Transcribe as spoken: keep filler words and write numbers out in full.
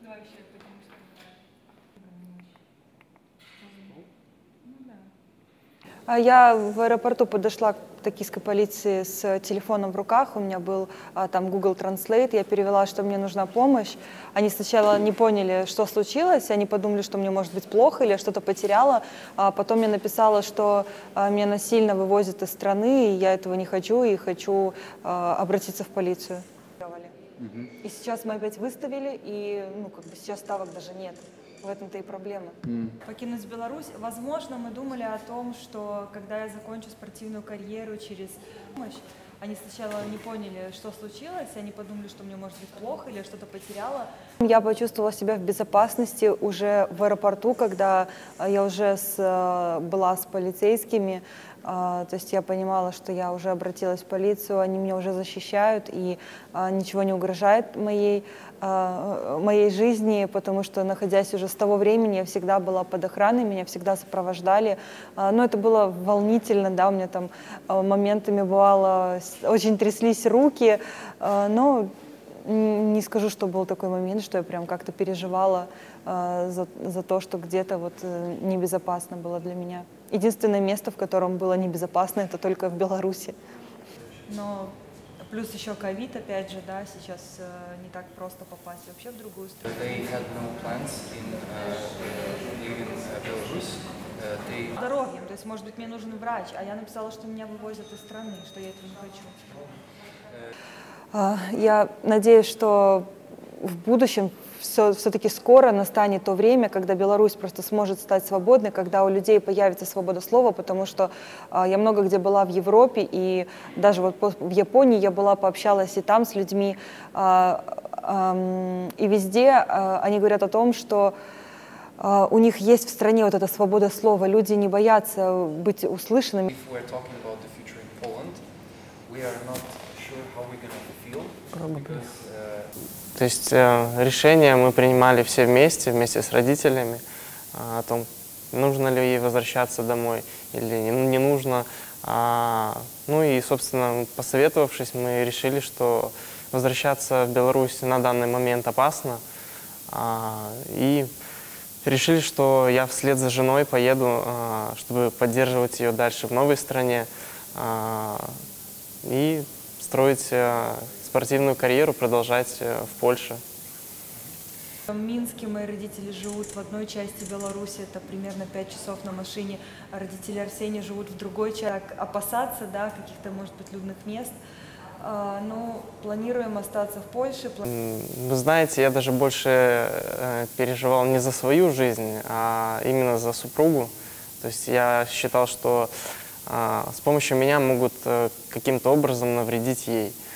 Давай еще потому что... Я в аэропорту подошла к токийской полиции с телефоном в руках, у меня был а, там Google Translate, я перевела, что мне нужна помощь. Они сначала не поняли, что случилось, они подумали, что мне может быть плохо или я что-то потеряла. А потом я написала, что а, меня насильно вывозят из страны, и я этого не хочу, и хочу а, обратиться в полицию. Mm-hmm. И сейчас мы опять выставили, и ну, как бы сейчас ставок даже нет. В этом-то и проблема. Mm. Покинуть Беларусь. Возможно, мы думали о том, что когда я закончу спортивную карьеру через помощь, они сначала не поняли, что случилось, они подумали, что мне может быть плохо или я что-то потеряла. Я почувствовала себя в безопасности уже в аэропорту, когда я уже с, была с полицейскими. То есть я понимала, что я уже обратилась в полицию, они меня уже защищают, и ничего не угрожает моей, моей жизни, потому что, находясь уже с того времени, я всегда была под охраной, меня всегда сопровождали. Но это было волнительно, да, у меня там моментами бывало, очень тряслись руки, но не скажу, что был такой момент, что я прям как-то переживала за, за то, что где-то вот небезопасно было для меня. Единственное место, в котором было небезопасно, это только в Беларуси. Но плюс еще ковид, опять же, да, сейчас э, не так просто попасть вообще в другую страну. Здоровьем, то есть, может быть, мне нужен врач, а я написала, что меня вывозят из страны, что я этого не хочу. Я надеюсь, что в будущем все, все-таки скоро настанет то время, когда Беларусь просто сможет стать свободной, когда у людей появится свобода слова, потому что а, я много где была в Европе, и даже вот в Японии я была, пообщалась и там с людьми, а, а, и везде а, они говорят о том, что а, у них есть в стране вот эта свобода слова, люди не боятся быть услышанными. То есть э, решение мы принимали все вместе, вместе с родителями, э, о том, нужно ли ей возвращаться домой или не, не нужно. А, ну и, собственно, посоветовавшись, мы решили, что возвращаться в Беларусь на данный момент опасно. А, и решили, что я вслед за женой поеду, а, чтобы поддерживать ее дальше в новой стране а, и строить а, спортивную карьеру, продолжать в Польше. В Минске мои родители живут в одной части Беларуси, это примерно пять часов на машине, а родители Арсения живут в другой части. Опасаться, да, каких-то, может быть, людных мест, а, но планируем остаться в Польше. Вы знаете, я даже больше переживал не за свою жизнь, а именно за супругу. То есть я считал, что а, с помощью меня могут каким-то образом навредить ей.